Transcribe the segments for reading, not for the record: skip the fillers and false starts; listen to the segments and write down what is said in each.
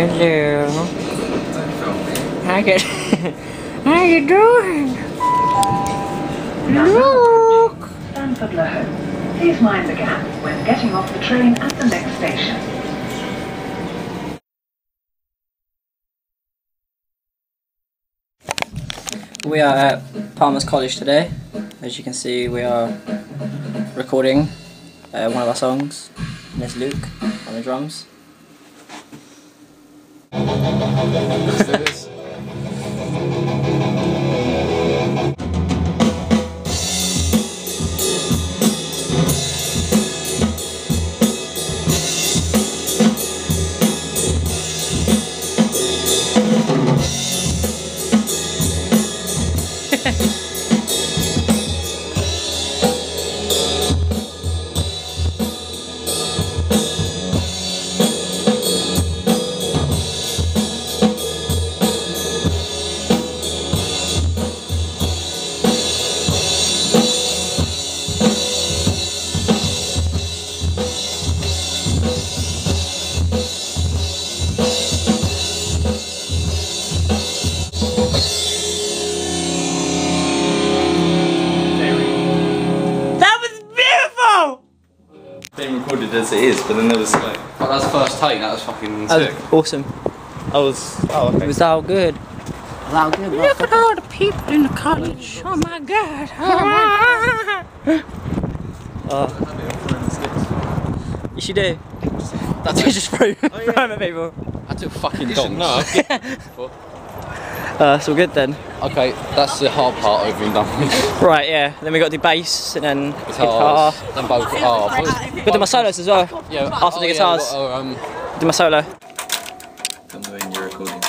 Hello. How you How you doing? Look. Stanford Low. Please mind the gap when getting off the train at the next station. We are at Palmer's College today. As you can see, we are recording one of our songs. And there's Luke on the drums. Let's do this. Being recorded as it is, but then there was like... Oh, that was the first take, that was fucking That sick. was awesome. Oh, okay. It was all good. Loud good, Look at all the people in the college. Oh my god. You should do. That's just throw at people. I took fucking dongs. No, It's all good then. Okay, that's the hard part over and done with. Right, yeah. Then we got the bass and then guitar. Guitars, then both. Oh, We did my solos as well. yeah, After the guitars. Yeah, Did my solo. Come when you're recording.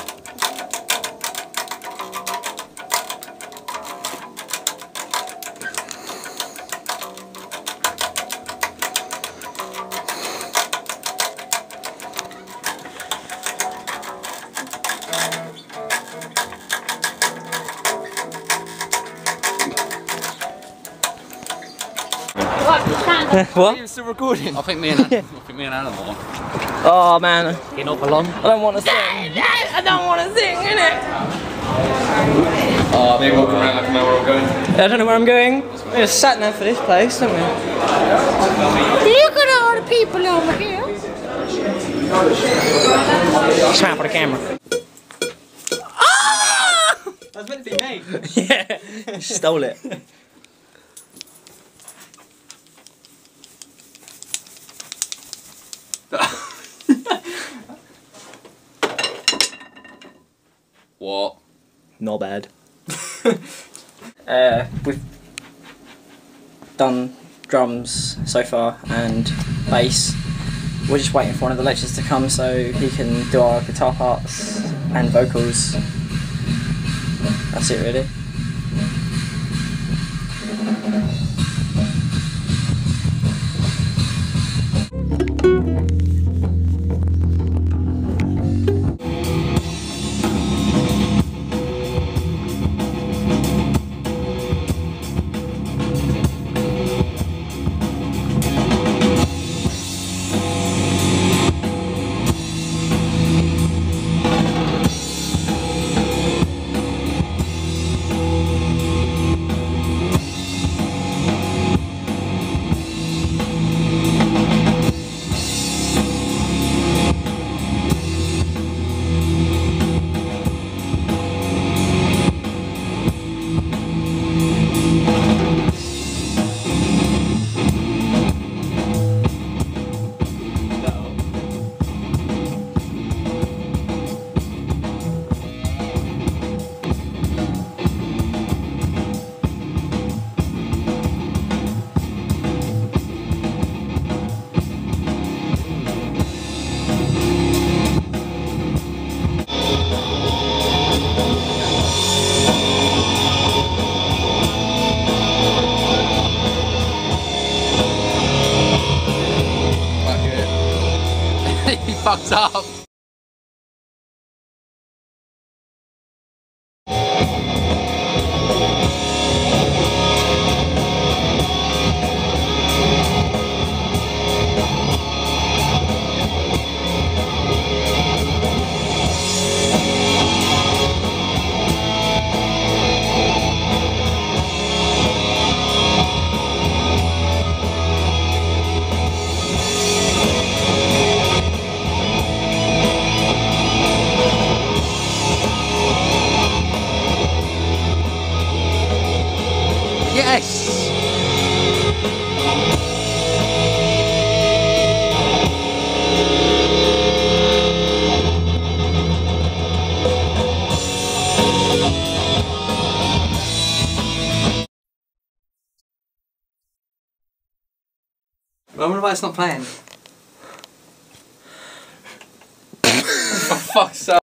What? You're still recording? I think me and Alan won. Oh man. You not belong? I don't want to sing. I don't want to sing, innit? Maybe walk around like I know where I'm going. I don't know where I'm going. We just sat there for this place, don't we? Look at all the people over here. Smile for the camera. Ah! That's meant to be me. Yeah, stole it. What? Not bad. We've done drums so far and bass. We're just waiting for one of the lecturers to come so he can do our guitar parts and vocals. That's it really. Fucked up. I wonder why it's not playing. For fuck's sake.